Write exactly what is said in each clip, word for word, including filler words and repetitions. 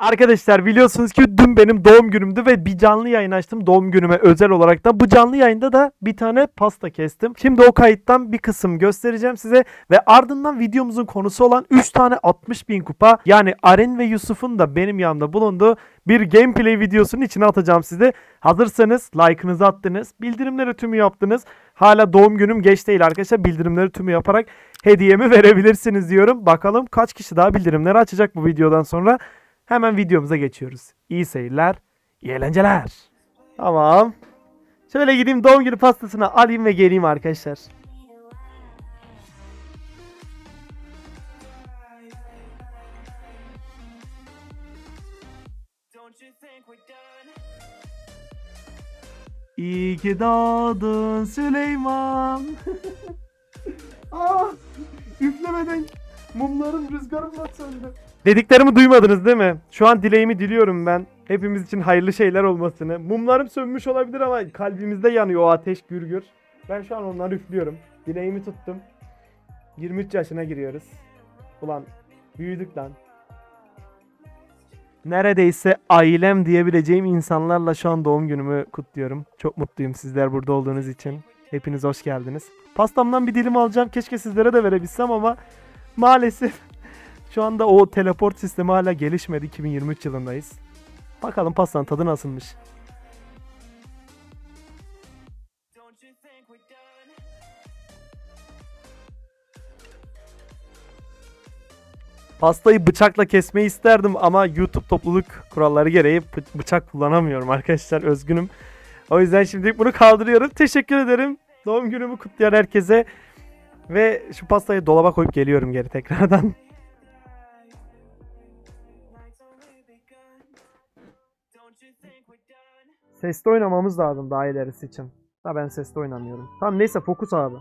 Arkadaşlar biliyorsunuz ki dün benim doğum günümdü ve bir canlı yayın açtım doğum günüme özel olarak da. Bu canlı yayında da bir tane pasta kestim. Şimdi o kayıttan bir kısım göstereceğim size ve ardından videomuzun konusu olan üç tane altmış bin kupa, yani Aren ve Yusuf'un da benim yanımda bulunduğu bir gameplay videosunun içine atacağım size. Hazırsanız like'ınızı attınız, bildirimleri tümü yaptınız. Hala doğum günüm geç değil arkadaşlar, bildirimleri tümü yaparak hediyemi verebilirsiniz diyorum. Bakalım kaç kişi daha bildirimleri açacak bu videodan sonra. Hemen videomuza geçiyoruz. İyi seyirler, iyi eğlenceler. Tamam. Şöyle gideyim doğum günü pastasını alayım ve geleyim arkadaşlar. İyi ki doğdun Süleyman. Ah, üflemeden mumlarım rüzgarımla söndü. Dediklerimi duymadınız değil mi? Şu an dileğimi diliyorum ben. Hepimiz için hayırlı şeyler olmasını. Mumlarım sönmüş olabilir ama kalbimizde yanıyor o ateş gürgür. Ben şu an onları üflüyorum. Dileğimi tuttum. yirmi üç yaşına giriyoruz. Ulan büyüdük lan. Neredeyse ailem diyebileceğim insanlarla şu an doğum günümü kutluyorum. Çok mutluyum sizler burada olduğunuz için. Hepiniz hoş geldiniz. Pastamdan bir dilim alacağım. Keşke sizlere de verebilsem ama maalesef şu anda o teleport sistemi hala gelişmedi. iki bin yirmi üç yılındayız. Bakalım pastanın tadı nasılmış. Pastayı bıçakla kesmeyi isterdim ama YouTube topluluk kuralları gereği bıçak kullanamıyorum arkadaşlar, özgünüm. O yüzden şimdilik bunu kaldırıyorum. Teşekkür ederim doğum günümü kutlayan herkese. Ve şu pastayı dolaba koyup geliyorum geri tekrardan. Sesli oynamamız lazım daha ilerisi için. Ha, ben sesli oynamıyorum. Tamam neyse, fokus abi.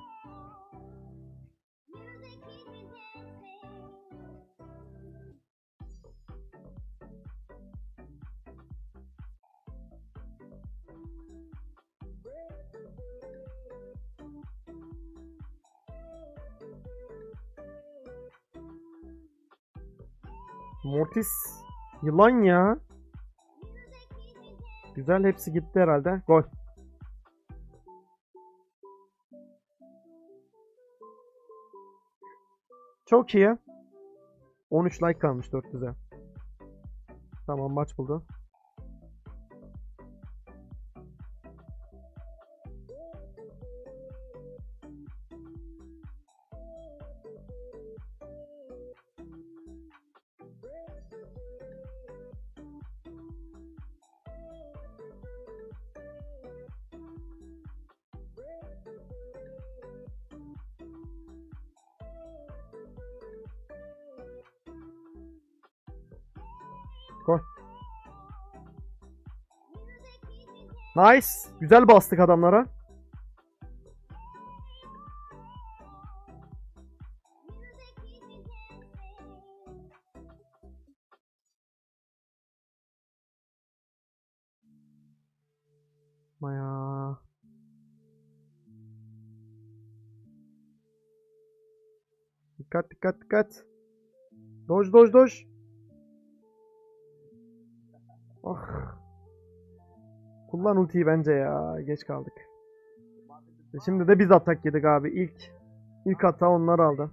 Mortis yılan ya. Güzel, hepsi gitti herhalde. Gol. Çok iyi. on üç like kalmış dört yüze. Tamam, maç buldu. Gol. Nice. Güzel bastık adamlara. Maya. Dikkat dikkat dikkat. Doj doj doj. Ah. Kullan ultiyi bence ya. Geç kaldık. E şimdi de biz atak yedik abi. İlk ilk hata onlar aldı.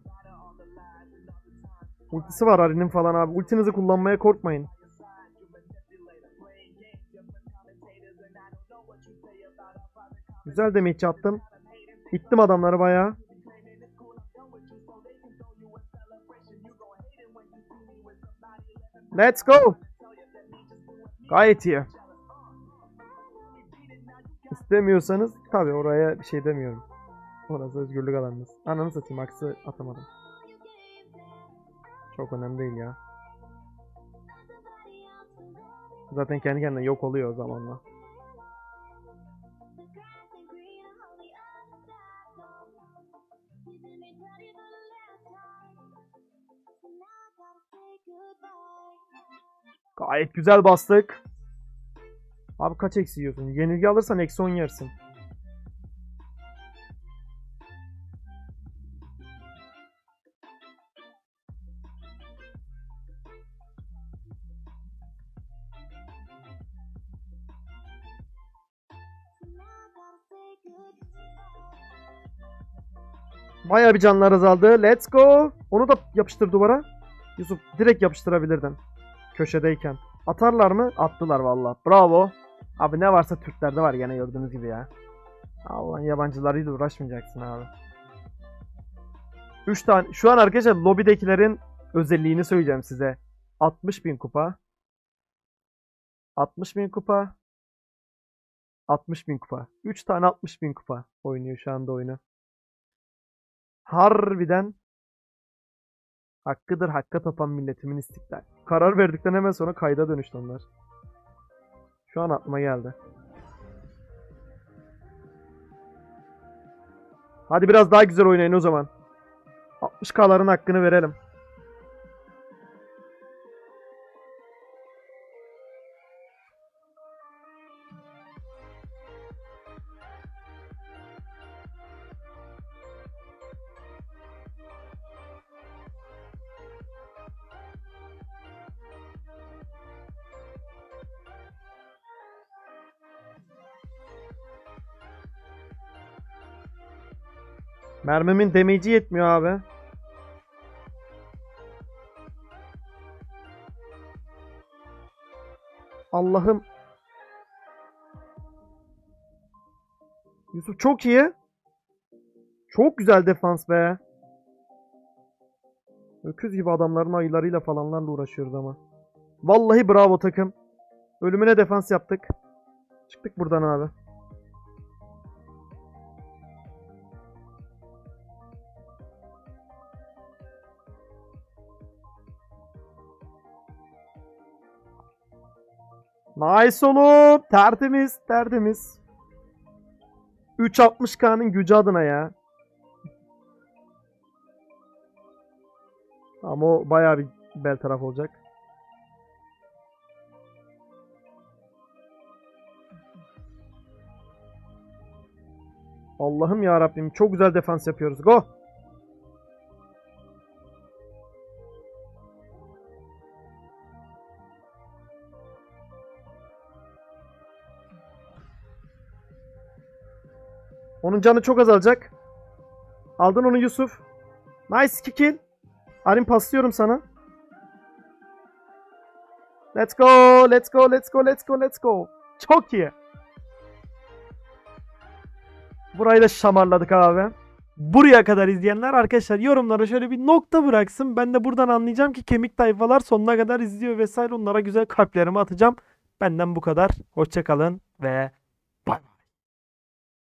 Ultisi var Ari'nin falan abi. Ultinizi kullanmaya korkmayın. Güzel damage attım. İttim adamları bayağı. Let's go. Gayet iyi. İstemiyorsanız tabi oraya bir şey demiyorum. Orası özgürlük alanınız. Ananı satayım, aksi atamadım. Çok önemli değil ya. Zaten kendi kendine yok oluyor o zamanla. Gayet güzel bastık. Abi kaç eksi yiyorsun? Yenilgi alırsan eksi on yersin. Bayağı bir canlar azaldı. Let's go. Onu da yapıştır duvara. Yusuf direkt yapıştırabilirdin. Köşedeyken. Atarlar mı? Attılar valla. Bravo. Abi ne varsa Türklerde var gene gördüğünüz gibi ya. Allah'ın yabancılarıyla uğraşmayacaksın abi. üç tane. Şu an arkadaşlar lobidekilerin özelliğini söyleyeceğim size. altmış bin kupa. altmış bin kupa. altmış bin kupa. üç tane altmış bin kupa oynuyor şu anda oyunu. Harbiden hakkıdır hakka tapan milletimin istiklal. Karar verdikten hemen sonra kayda dönüştü onlar. Şu an aklıma geldi. Hadi biraz daha güzel oynayın o zaman. altmış kaların hakkını verelim. Mermimin damage'i yetmiyor abi. Allah'ım. Yusuf çok iyi. Çok güzel defans be. Öküz gibi adamların ayılarıyla falanlarla uğraşıyoruz ama. Vallahi bravo takım. Ölümüne defans yaptık. Çıktık buradan abi. Nice oğlum. Tertemiz. Tertemiz. üç altmış K'nın gücü adına ya. Ama o bayağı bir bel taraf olacak. Allah'ım ya Rabbim çok güzel defans yapıyoruz. Go. Onun canı çok azalacak. Aldın onu Yusuf. Nice iki kill. Arim paslıyorum sana. Let's go. Let's go. Let's go. Let's go. Let's go. Çok iyi. Burayı da şamarladık abi. Buraya kadar izleyenler arkadaşlar yorumlara şöyle bir nokta bıraksın. Ben de buradan anlayacağım ki kemik tayfalar sonuna kadar izliyor vesaire. Onlara güzel kalplerimi atacağım. Benden bu kadar. Hoşça kalın ve